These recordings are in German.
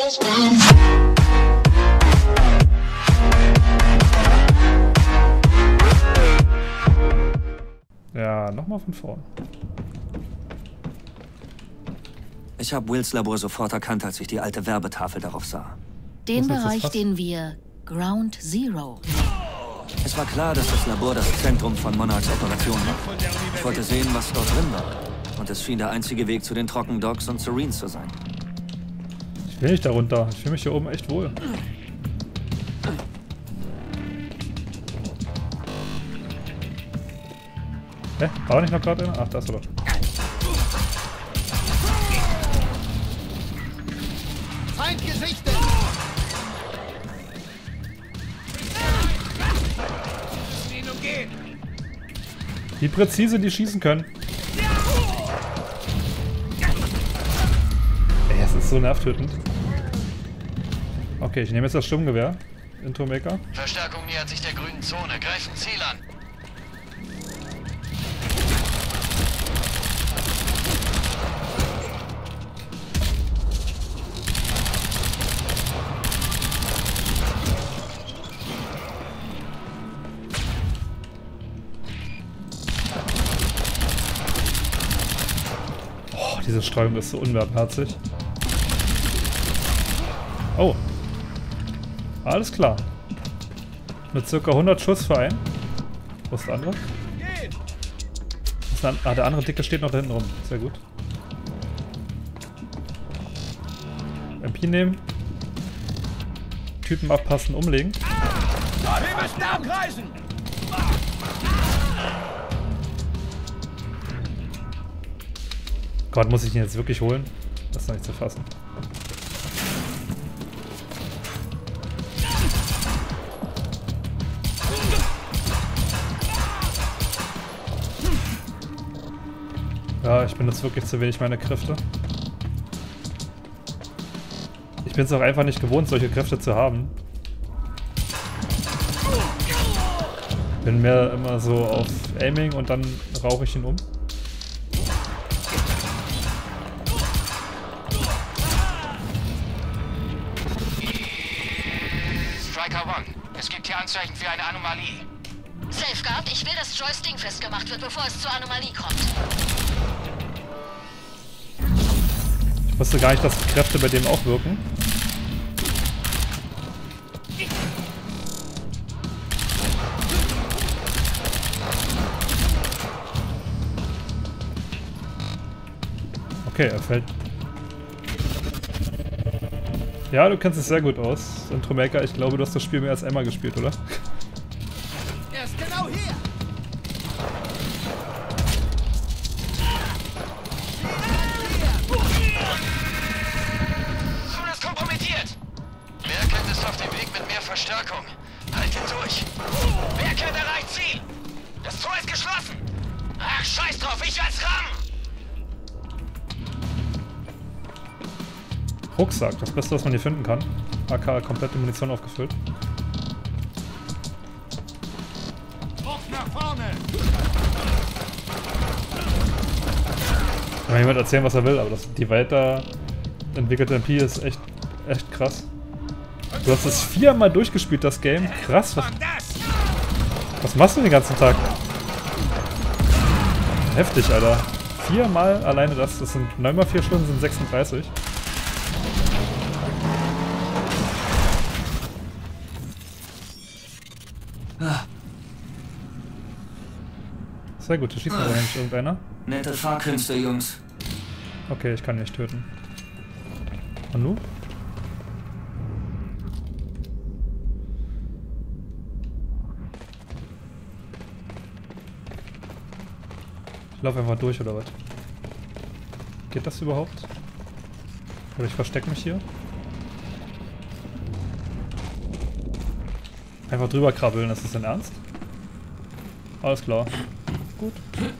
Ja, nochmal von vorn. Ich habe Wills Labor sofort erkannt, als ich die alte Werbetafel darauf sah. Den Bereich, den wir Ground Zero. Es war klar, dass das Labor das Zentrum von Monarchs Operation war. Ich wollte sehen, was dort drin war. Und es schien der einzige Weg zu den Trockendocks und Serene zu sein. Ich will nicht darunter. Ich fühle mich hier oben echt wohl. Hä? War nicht noch gerade einer? Ach, da ist er doch. Feindgesichte! Wie präzise die schießen können. Ey, das ist so nervtötend. Okay, ich nehme jetzt das Sturmgewehr. Intromaker. Verstärkung nähert sich der grünen Zone. Greifen Ziel an. Diese Streuung ist so unbarmherzig. Oh. Alles klar. Mit ca. 100 Schuss für einen. Wo ist der andere? Der andere Dicke steht noch da hinten rum. Sehr gut. MP nehmen. Typen abpassen, umlegen. Wir müssen abkreisen! Gott, muss ich ihn jetzt wirklich holen? Das ist noch nicht zu fassen. Ja, ich benutze wirklich zu wenig meine Kräfte. Ich bin es auch einfach nicht gewohnt, solche Kräfte zu haben. Bin mehr immer so auf Aiming und dann rauche ich ihn um. Striker One, es gibt hier Anzeichen für eine Anomalie. Safeguard, ich will, dass Joyce Ding festgemacht wird, bevor es zur Anomalie kommt. Ich wusste gar nicht, dass die Kräfte bei dem auch wirken. Okay, er fällt. Ja, du kennst es sehr gut aus. Intromaker, ich glaube, du hast das Spiel mehr als einmal gespielt, oder? Er ist genau hier! Zone ist kompromittiert! Merkend ist auf dem Weg mit mehr Verstärkung. Haltet durch! Merkend erreicht Ziel! Das Tor ist geschlossen! Ach, scheiß drauf, ich werd's rammen! Rucksack, das Beste, was man hier finden kann. AK, komplette Munition aufgefüllt. Druck nach vorne! Kann mir jemand erzählen, was er will, aber die weiterentwickelte MP ist echt krass. Du hast es 4-mal durchgespielt, das Game. Krass, was machst du den ganzen Tag? Heftig, Alter. 4-mal alleine das sind 9 mal 4 Stunden, sind 36. Sehr gut, da schießt aber nicht irgendeiner. Nette Fahrkünste, Jungs. Okay, ich kann ihn nicht töten. Und nu? Ich laufe einfach durch, oder was? Geht das überhaupt? Oder ich verstecke mich hier? Einfach drüber krabbeln, ist das denn ernst? Alles klar. Gut.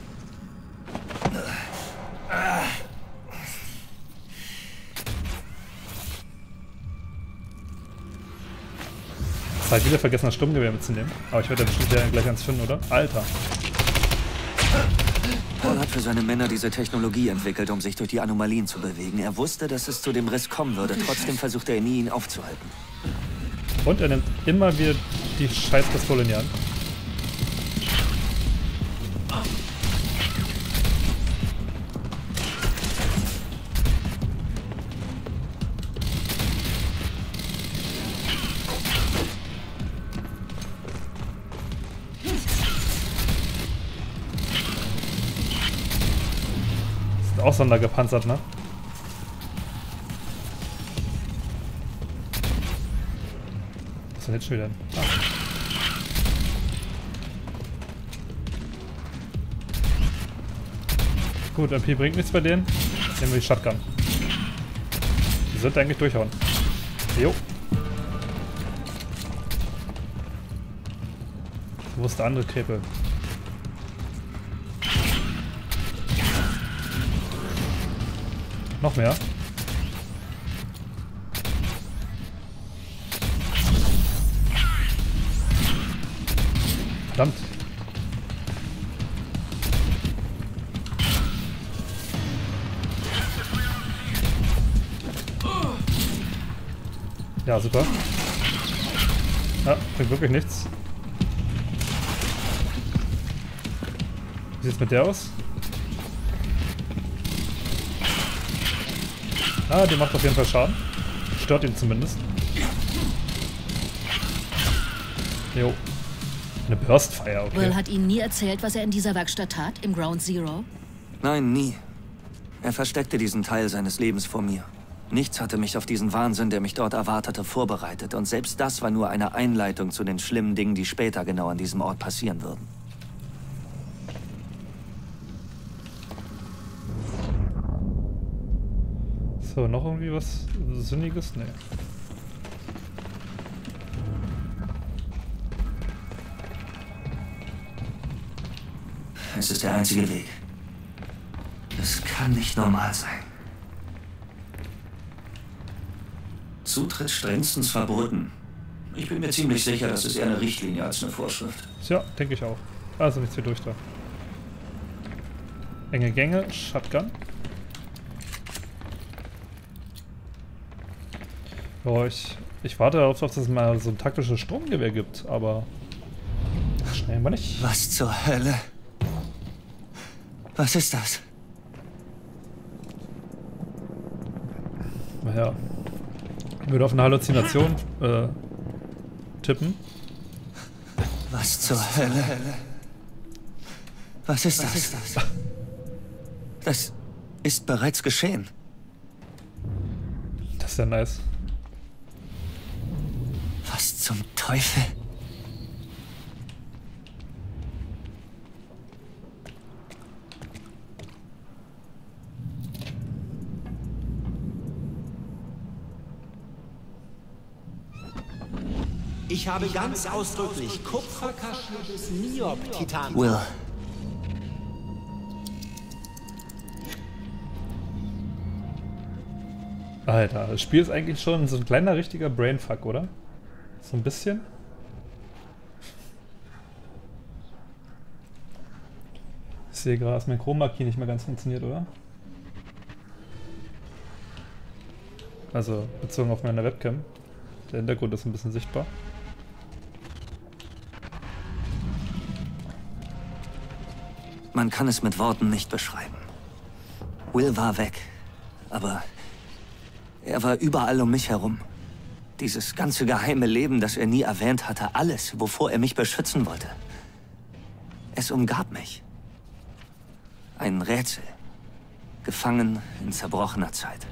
Jetzt halt wieder vergessen, das Sturmgewehr mitzunehmen. Aber ich werde ja bestimmt gleich eins finden, oder? Alter. Paul hat für seine Männer diese Technologie entwickelt, um sich durch die Anomalien zu bewegen. Er wusste, dass es zu dem Riss kommen würde. Trotzdem versuchte er nie, ihn aufzuhalten. Und er nimmt immer wieder die Scheißpistole in die Hand. Auch sondergepanzert, ne? Was ist denn jetzt schon wieder? Ah. Gut, MP bringt nichts bei denen. Jetzt nehmen wir die Shotgun. Die sollte eigentlich durchhauen. Jo. Wo ist der andere Krepel? Noch mehr. Verdammt. Ja, super. Ja, bringt wirklich nichts. Wie sieht's mit der aus? Ah, die macht auf jeden Fall Schaden. Stört ihn zumindest. Jo. Eine Burstfire, okay. Will hat Ihnen nie erzählt, was er in dieser Werkstatt tat, im Ground Zero? Nein, nie. Er versteckte diesen Teil seines Lebens vor mir. Nichts hatte mich auf diesen Wahnsinn, der mich dort erwartete, vorbereitet. Und selbst das war nur eine Einleitung zu den schlimmen Dingen, die später genau an diesem Ort passieren würden. So, noch irgendwie was Sinniges? Nee. Es ist der einzige Weg. Es kann nicht normal sein. Zutritt strengstens verboten. Ich bin mir ziemlich sicher, das ist eher eine Richtlinie als eine Vorschrift. Ja, denke ich auch. Also nichts hier durch da. Enge Gänge, Shotgun. Ja, ich warte darauf, dass es mal so ein taktisches Sturmgewehr gibt, aber schnell mal nicht. Was zur Hölle? Was ist das? Naja. Ich würde auf eine Halluzination tippen. Was zur Hölle? Was ist das? Das ist bereits geschehen. Das ist ja nice. Was zum Teufel? Ich habe ganz ausdrücklich kupferkaschiertes Niob-Titan. Will. Alter, das Spiel ist eigentlich schon so ein kleiner richtiger Brainfuck, oder? So ein bisschen. Ich sehe gerade, dass mein Chroma Key nicht mehr ganz funktioniert, oder? Also bezogen auf meine Webcam. Der Hintergrund ist ein bisschen sichtbar. Man kann es mit Worten nicht beschreiben. Will war weg, aber er war überall um mich herum. Dieses ganze geheime Leben, das er nie erwähnt hatte, alles, wovor er mich beschützen wollte. Es umgab mich. Ein Rätsel. Gefangen in zerbrochener Zeit.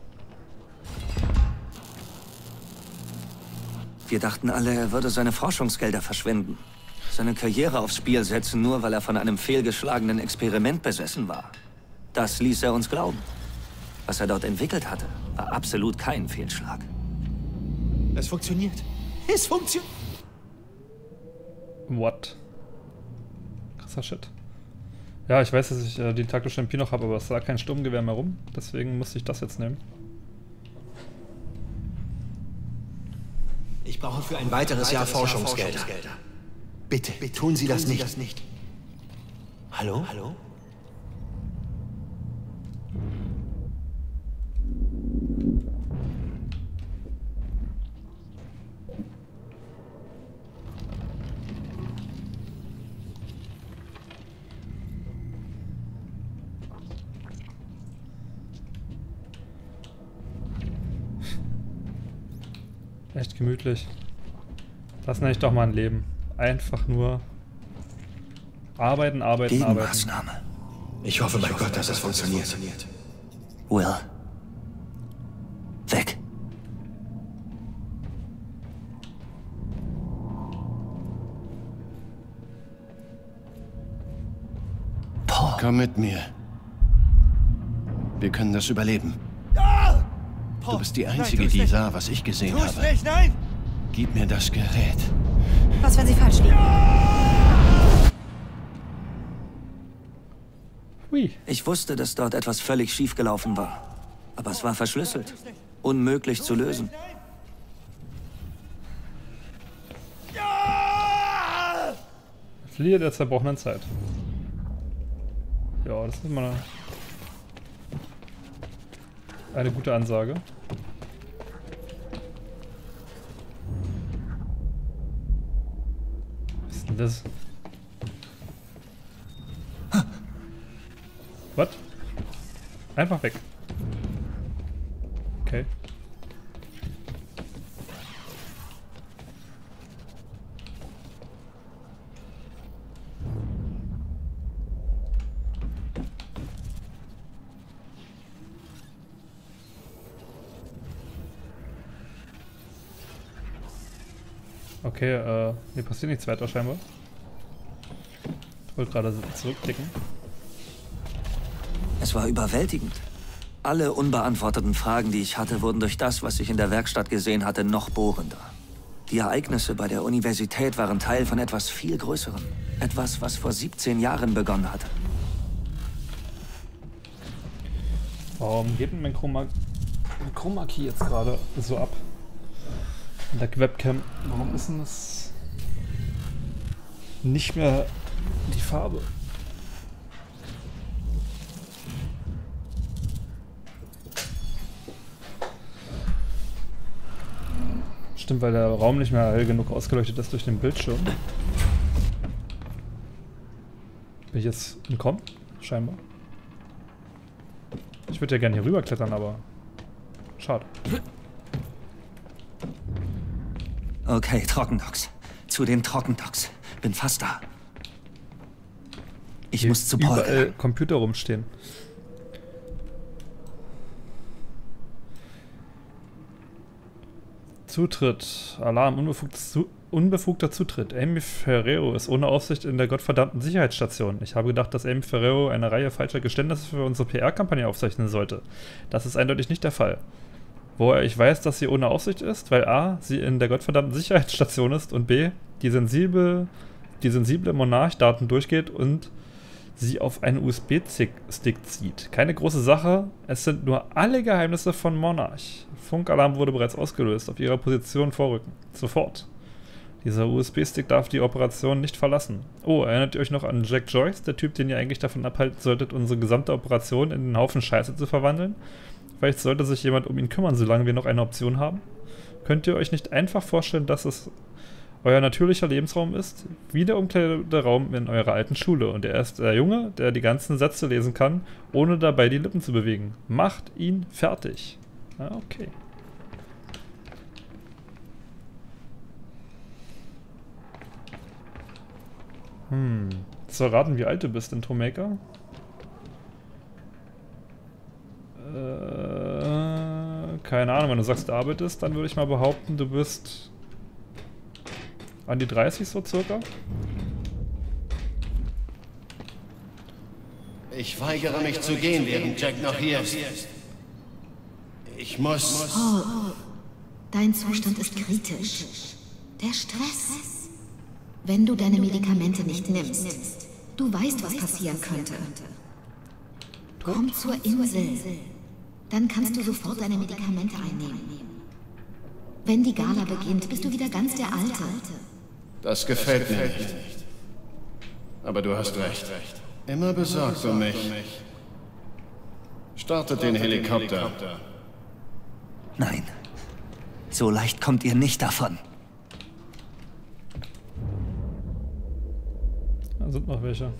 Wir dachten alle, er würde seine Forschungsgelder verschwenden. Seine Karriere aufs Spiel setzen, nur weil er von einem fehlgeschlagenen Experiment besessen war. Das ließ er uns glauben. Was er dort entwickelt hatte, war absolut kein Fehlschlag. Es funktioniert. Es funktioniert. What? Krasser Shit. Ja, ich weiß, dass ich die taktische MP noch habe, aber es lag kein Sturmgewehr mehr rum. Deswegen musste ich das jetzt nehmen. Ich brauche für ein weiteres Jahr Forschungsgelder. Bitte, tun Sie das nicht. Hallo? Echt gemütlich. Das nenne ich doch mal ein Leben. Einfach nur arbeiten, arbeiten, arbeiten. Gegenmaßnahme. Ich hoffe, mein Gott, dass es funktioniert. Will. Weg. Paul. Komm mit mir. Wir können das überleben. Du bist die Einzige, die sah, was ich gesehen Tu's habe. nicht, nein! Gib mir das Gerät. Was, wenn sie falsch liegen? Hui. Ich wusste, dass dort etwas völlig schiefgelaufen war. Aber es war verschlüsselt. Unmöglich zu lösen. Fliehe der zerbrochenen Zeit. Ja, das ist immer eine gute Ansage. Was ist denn das? Was? Einfach weg. Okay. Okay, mir passiert nichts weiter scheinbar. Ich wollte gerade zurückklicken. Es war überwältigend. Alle unbeantworteten Fragen, die ich hatte, wurden durch das, was ich in der Werkstatt gesehen hatte, noch bohrender. Die Ereignisse bei der Universität waren Teil von etwas viel Größerem. Etwas, was vor 17 Jahren begonnen hatte. Warum geht denn mein Chroma Key jetzt gerade so ab? In der Webcam. Warum ist denn das nicht mehr die Farbe? Stimmt, weil der Raum nicht mehr hell genug ausgeleuchtet ist durch den Bildschirm. Bin ich jetzt entkommen? Scheinbar. Ich würde ja gerne hier rüber klettern, aber schade. Okay, Trockendocks. Zu den Trockendocks. Bin fast da. Ich muss zu Paul. Überall Computer rumstehen. Zutritt. Alarm. Unbefugter Zutritt. Amy Ferrero ist ohne Aufsicht in der gottverdammten Sicherheitsstation. Ich habe gedacht, dass Amy Ferrero eine Reihe falscher Geständnisse für unsere PR-Kampagne aufzeichnen sollte. Das ist eindeutig nicht der Fall. Woher ich weiß, dass sie ohne Aufsicht ist, weil a. sie in der gottverdammten Sicherheitsstation ist und b. die sensible Monarch-Daten durchgeht und sie auf einen USB-Stick zieht. Keine große Sache, es sind nur alle Geheimnisse von Monarch. Funkalarm wurde bereits ausgelöst, auf ihrer Position vorrücken. Sofort. Dieser USB-Stick darf die Operation nicht verlassen. Oh, erinnert ihr euch noch an Jack Joyce, der Typ, den ihr eigentlich davon abhalten solltet, unsere gesamte Operation in einen Haufen Scheiße zu verwandeln? Vielleicht sollte sich jemand um ihn kümmern, solange wir noch eine Option haben. Könnt ihr euch nicht einfach vorstellen, dass es euer natürlicher Lebensraum ist? Wie der Umkleideraum in eurer alten Schule. Und er ist der Junge, der die ganzen Sätze lesen kann, ohne dabei die Lippen zu bewegen. Macht ihn fertig. Ah, okay. Soll raten, wie alt du bist, Intromaker? Keine Ahnung, wenn du sagst, du arbeitest, dann würde ich mal behaupten, du bist an die 30 so circa. Ich weigere mich zu gehen, während Jack noch hier ist. Ich muss... Paul, dein Zustand ist kritisch. Der Stress. Wenn du deine Medikamente nicht nimmst, du weißt, was passieren könnte. Komm zur Insel. Dann kannst du sofort deine Medikamente einnehmen. Wenn die Gala beginnt, bist du wieder ganz der Alte. Das gefällt mir nicht. Aber du hast recht. Immer besorgt um mich. Startet den Helikopter. Nein. So leicht kommt ihr nicht davon. Da sind noch welche.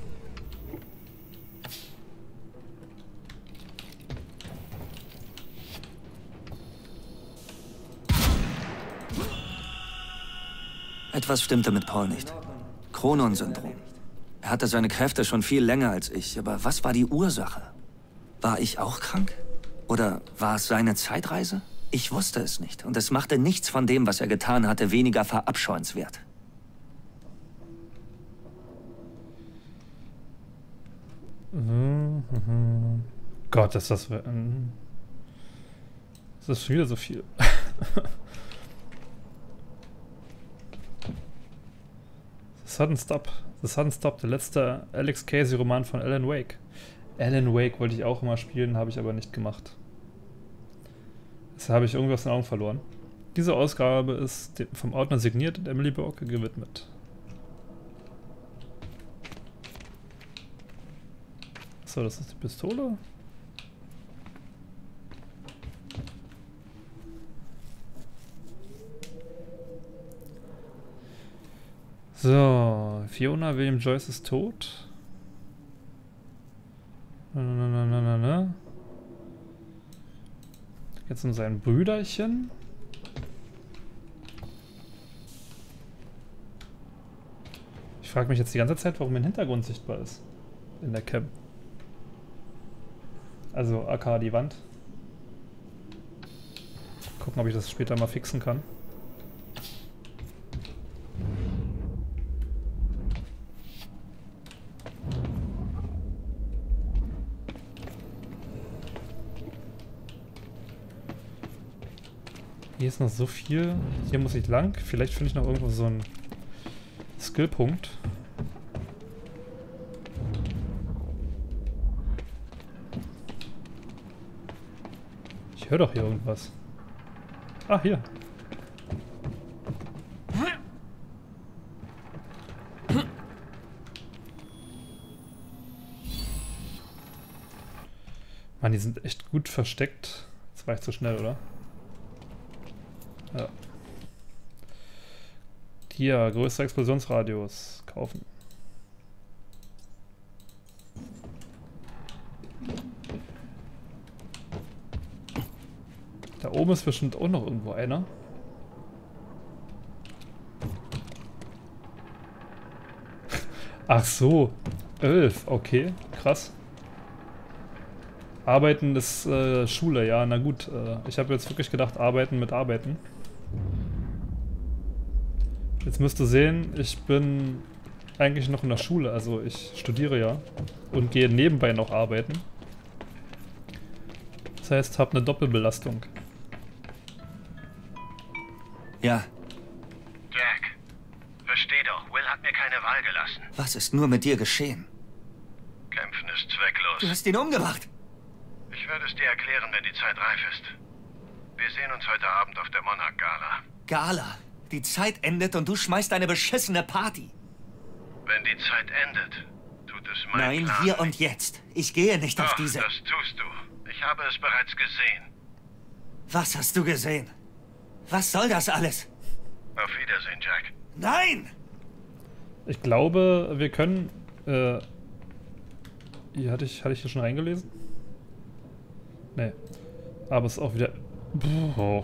Etwas stimmte mit Paul nicht. Chronon-Syndrom. Er hatte seine Kräfte schon viel länger als ich, aber was war die Ursache? War ich auch krank? Oder war es seine Zeitreise? Ich wusste es nicht und es machte nichts von dem, was er getan hatte, weniger verabscheuenswert. Gott, ist das... Das ist schon wieder so viel. The Sudden Stop. The Sudden Stop, der letzte Alex Casey-Roman von Alan Wake. Alan Wake wollte ich auch immer spielen, habe ich aber nicht gemacht. Deshalb habe ich irgendwas in den Augen verloren. Diese Ausgabe ist vom Autor signiert und Emily Borke gewidmet. So, das ist die Pistole. So, Fiona William Joyce ist tot. Jetzt um sein Brüderchen. Ich frage mich jetzt die ganze Zeit, warum mein Hintergrund sichtbar ist. In der Cam. Also aka die Wand. Gucken, ob ich das später mal fixen kann. Hier ist noch so viel. Hier muss ich lang. Vielleicht finde ich noch irgendwo so einen Skillpunkt. Ich höre doch hier irgendwas. Ah, hier. Mann, die sind echt gut versteckt. Das war echt zu schnell, oder? Ja. Hier, größter Explosionsradius. Kaufen. Da oben ist bestimmt auch noch irgendwo einer. Ach so. 11, okay. Krass. Arbeiten ist Schule, ja, na gut. Ich habe jetzt wirklich gedacht, arbeiten mit Arbeiten. Jetzt müsst ihr sehen, ich bin eigentlich noch in der Schule, also ich studiere ja und gehe nebenbei noch arbeiten. Das heißt, habe eine Doppelbelastung. Ja. Jack, versteh doch, Will hat mir keine Wahl gelassen. Was ist nur mit dir geschehen? Kämpfen ist zwecklos. Du hast ihn umgebracht. Ich werde es dir erklären, wenn die Zeit reif ist. Wir sehen uns heute Abend auf der Monarch-Gala. Gala. Die Zeit endet und du schmeißt eine beschissene Party. Wenn die Zeit endet, tut es mein Nein, Plan hier nicht. und jetzt. Ich gehe nicht auf Doch, diese... das tust du. Ich habe es bereits gesehen. Was hast du gesehen? Was soll das alles? Auf Wiedersehen, Jack. Nein! Ich glaube, wir können... Hier hatte ich hier schon reingelesen? Nee. Aber es ist auch wieder... Oh.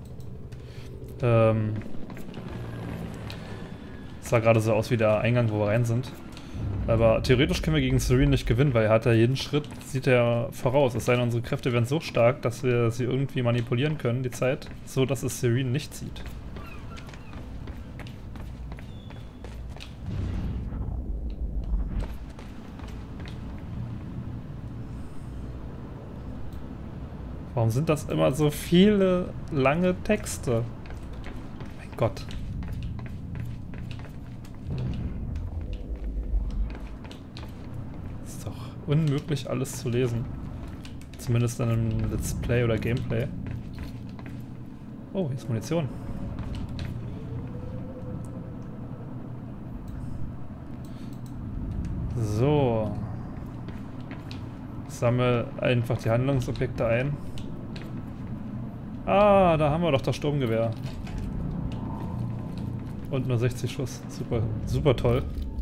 Es sah gerade so aus wie der Eingang, wo wir rein sind. Aber theoretisch können wir gegen Serene nicht gewinnen, weil er hat ja jeden Schritt, sieht er voraus. Es sei denn, unsere Kräfte werden so stark, dass wir sie irgendwie manipulieren können, die Zeit, so dass es Serene nicht sieht. Warum sind das immer so viele lange Texte? Mein Gott. Ist doch unmöglich, alles zu lesen. Zumindest in einem Let's Play oder Gameplay. Oh, hier ist Munition. So. Ich sammle einfach die Handlungsobjekte ein. Ah, da haben wir doch das Sturmgewehr. Und nur 60 Schuss. Super, super toll.